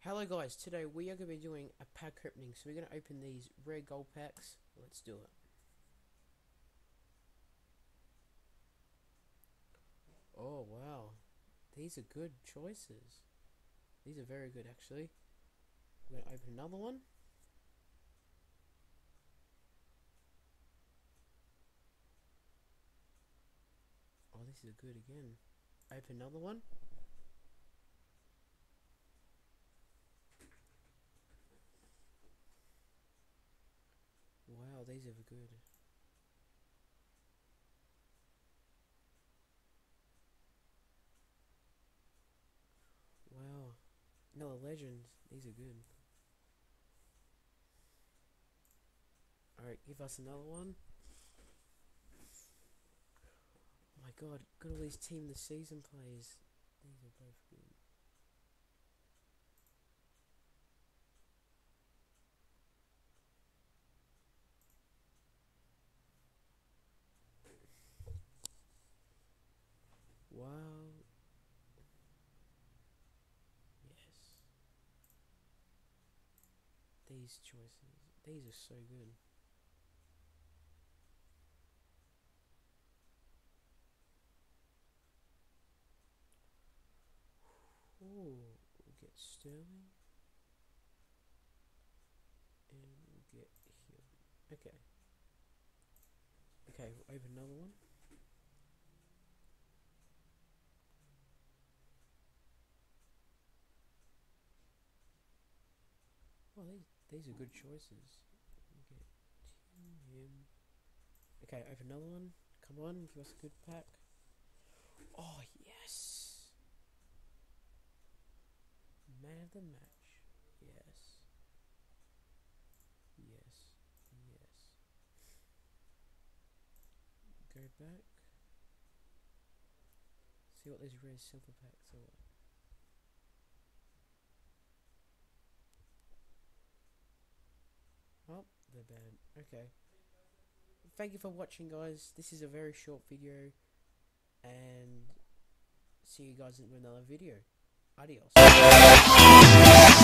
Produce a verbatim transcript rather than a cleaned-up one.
Hello guys, today we are going to be doing a pack opening, so we're going to open these rare gold packs. Let's do it. Oh wow, these are good choices. These are very good actually. We're going to open another one. Oh, this is good again. Open another one. Wow, these are good. Wow, another legend. These are good. Alright, give us another one. Oh my god, got all these team of the season players. These are both good. Wow. Yes. These choices. These are so good. Ooh, we'll get Sterling. And we'll get here. Okay. Okay, we'll open another one. Well, these these are good choices. We'll get him. Okay, open another one. Come on, give us a good pack. Oh yes! Man of the match. Yes. Yes. Yes. Go back. See what these rare silver packs are like. Oh, they're bad. Okay. Thank you for watching, guys. This is a very short video, and see you guys in another video. Adios.